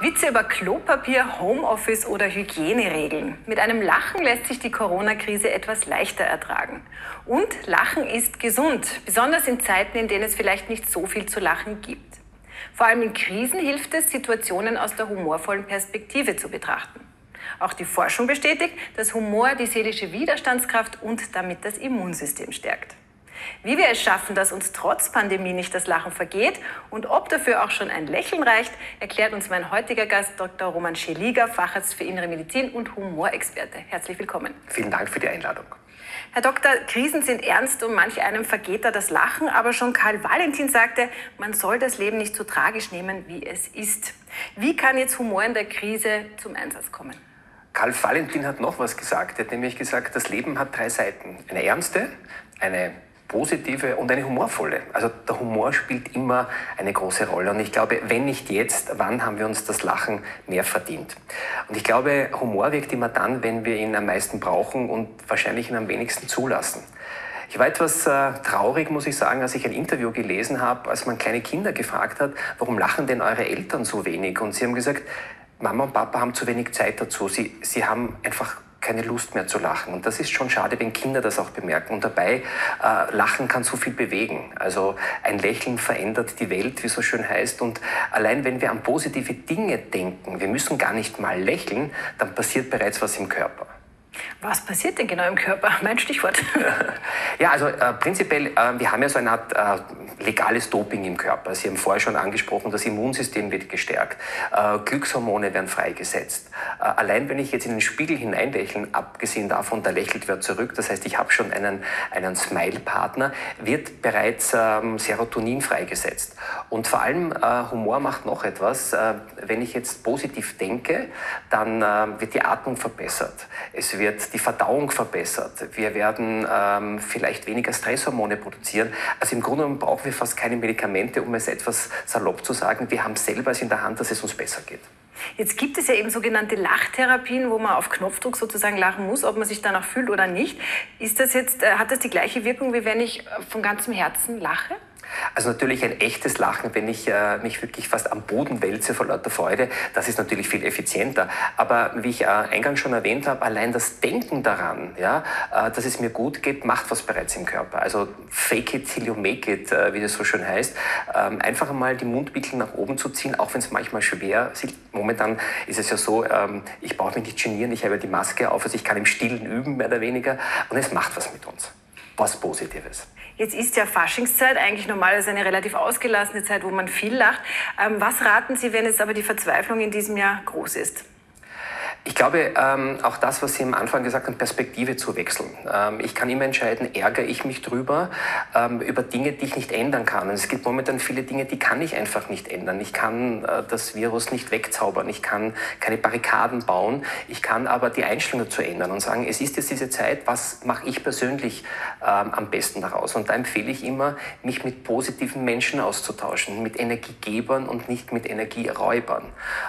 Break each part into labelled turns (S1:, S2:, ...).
S1: Witze über Klopapier, Homeoffice oder Hygieneregeln. Mit einem Lachen lässt sich die Corona-Krise etwas leichter ertragen. Und Lachen ist gesund, besonders in Zeiten, in denen es vielleicht nicht so viel zu lachen gibt. Vor allem in Krisen hilft es, Situationen aus der humorvollen Perspektive zu betrachten. Auch die Forschung bestätigt, dass Humor die seelische Widerstandskraft und damit das Immunsystem stärkt. Wie wir es schaffen, dass uns trotz Pandemie nicht das Lachen vergeht und ob dafür auch schon ein Lächeln reicht, erklärt uns mein heutiger Gast Dr. Roman Scheliger, Facharzt für Innere Medizin und Humorexperte. Herzlich willkommen.
S2: Vielen Dank für die Einladung.
S1: Herr Doktor, Krisen sind ernst und manch einem vergeht da das Lachen, aber schon Karl Valentin sagte, man soll das Leben nicht so tragisch nehmen, wie es ist. Wie kann jetzt Humor in der Krise zum Einsatz kommen?
S2: Karl Valentin hat noch was gesagt. Er hat nämlich gesagt, das Leben hat 3 Seiten. Eine ernste, eine positive und eine humorvolle. Also der Humor spielt immer eine große Rolle. Und ich glaube, wenn nicht jetzt, wann haben wir uns das Lachen mehr verdient? Und ich glaube, Humor wirkt immer dann, wenn wir ihn am meisten brauchen und wahrscheinlich ihn am wenigsten zulassen. Ich war etwas traurig, muss ich sagen, als ich ein Interview gelesen habe, als man kleine Kinder gefragt hat, warum lachen denn eure Eltern so wenig? Und sie haben gesagt, Mama und Papa haben zu wenig Zeit dazu. Sie haben einfach keine Lust mehr zu lachen. Und das ist schon schade, wenn Kinder das auch bemerken. Und dabei, Lachen kann so viel bewegen. Also ein Lächeln verändert die Welt, wie es so schön heißt. Und allein wenn wir an positive Dinge denken, wir müssen gar nicht mal lächeln, dann passiert bereits was im Körper.
S1: Was passiert denn genau im Körper? Mein Stichwort.
S2: Ja, also prinzipiell, wir haben ja so eine Art legales Doping im Körper. Sie haben vorher schon angesprochen, das Immunsystem wird gestärkt, Glückshormone werden freigesetzt. Allein wenn ich jetzt in den Spiegel hineinlächeln, abgesehen davon, da lächelt wer zurück, das heißt, ich habe schon einen Smile-Partner, wird bereits Serotonin freigesetzt. Und vor allem Humor macht noch etwas. Wenn ich jetzt positiv denke, dann wird die Atmung verbessert. Es wird die Verdauung verbessert. Wir werden vielleicht weniger Stresshormone produzieren. Also im Grunde genommen brauchen wir fast keine Medikamente, um es etwas salopp zu sagen. Wir haben selber es in der Hand, dass es uns besser geht.
S1: Jetzt gibt es ja eben sogenannte Lachtherapien, wo man auf Knopfdruck sozusagen lachen muss, ob man sich danach fühlt oder nicht. Ist das jetzt, hat das die gleiche Wirkung, wie wenn ich von ganzem Herzen lache?
S2: Also natürlich ein echtes Lachen, wenn ich mich wirklich fast am Boden wälze vor lauter Freude, das ist natürlich viel effizienter. Aber wie ich eingangs schon erwähnt habe, allein das Denken daran, ja, dass es mir gut geht, macht was bereits im Körper. Also fake it till you make it, wie das so schön heißt. Einfach einmal die Mundwinkel nach oben zu ziehen, auch wenn es manchmal schwer ist. Momentan ist es ja so, ich brauche mich nicht genieren, ich habe die Maske auf, also ich kann im Stillen üben, mehr oder weniger. Und es macht was mit uns. Was Positives.
S1: Jetzt ist ja Faschingszeit, eigentlich normalerweise eine relativ ausgelassene Zeit, wo man viel lacht. Was raten Sie, wenn jetzt aber die Verzweiflung in diesem Jahr groß ist?
S2: Ich glaube, auch das, was Sie am Anfang gesagt haben, Perspektive zu wechseln. Ich kann immer entscheiden, ärgere ich mich drüber, über Dinge, die ich nicht ändern kann. Und es gibt momentan viele Dinge, die kann ich einfach nicht ändern. Ich kann das Virus nicht wegzaubern, ich kann keine Barrikaden bauen, ich kann aber die Einstellung dazu ändern und sagen, es ist jetzt diese Zeit, was mache ich persönlich am besten daraus? Und da empfehle ich immer, mich mit positiven Menschen auszutauschen, mit Energiegebern und nicht mit Energieräubern.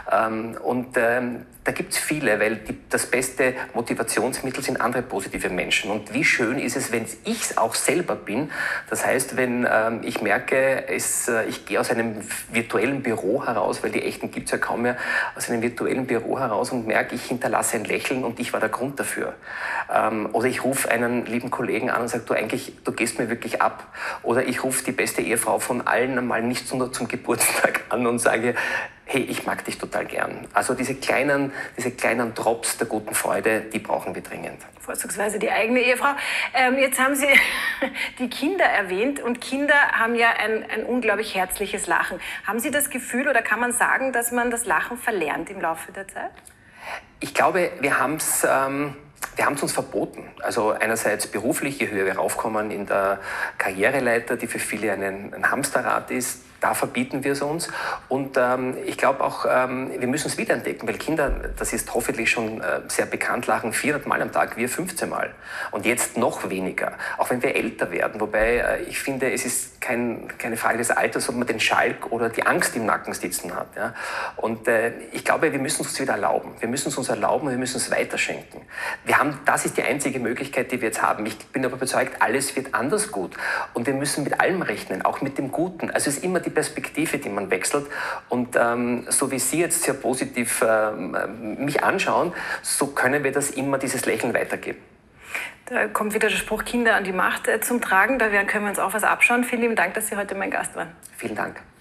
S2: Da gibt es viele, weil das beste Motivationsmittel sind andere positive Menschen. Und wie schön ist es, wenn ich es auch selber bin. Das heißt, wenn ich merke, ich gehe aus einem virtuellen Büro heraus, weil die echten gibt es ja kaum mehr, aus einem virtuellen Büro heraus und merke, ich hinterlasse ein Lächeln und ich war der Grund dafür. Oder ich rufe einen lieben Kollegen an und sage, du gehst mir wirklich ab. Oder ich rufe die beste Ehefrau von allen einmal nicht nur zum Geburtstag an und sage, hey, ich mag dich total gern. Also diese kleinen Drops der guten Freude, die brauchen wir dringend.
S1: Vorzugsweise die eigene Ehefrau. Jetzt haben Sie die Kinder erwähnt und Kinder haben ja ein unglaublich herzliches Lachen. Haben Sie das Gefühl oder kann man sagen, dass man das Lachen verlernt im Laufe der Zeit?
S2: Ich glaube, wir haben es uns verboten. Also einerseits beruflich, je höher wir raufkommen in der Karriereleiter, die für viele ein Hamsterrad ist, da verbieten wir es uns. Und ich glaube auch, wir müssen es wiederentdecken, weil Kinder, das ist hoffentlich schon sehr bekannt, lachen 400 Mal am Tag, wir 15 Mal. Und jetzt noch weniger, auch wenn wir älter werden. Wobei ich finde, es ist keine Frage des Alters, ob man den Schalk oder die Angst im Nacken sitzen hat. Ja? Und ich glaube, wir müssen es uns wieder erlauben. Wir müssen es uns erlauben und wir müssen es weiterschenken. Das ist die einzige Möglichkeit, die wir jetzt haben. Ich bin aber überzeugt, alles wird anders gut. Und wir müssen mit allem rechnen, auch mit dem Guten. Also es ist immer die Perspektive, die man wechselt. Und so wie Sie jetzt sehr positiv mich anschauen, so können wir das immer, dieses Lächeln weitergeben.
S1: Da kommt wieder der Spruch Kinder an die Macht zum Tragen. Da können wir uns auch was abschauen. Vielen lieben Dank, dass Sie heute mein Gast waren.
S2: Vielen Dank.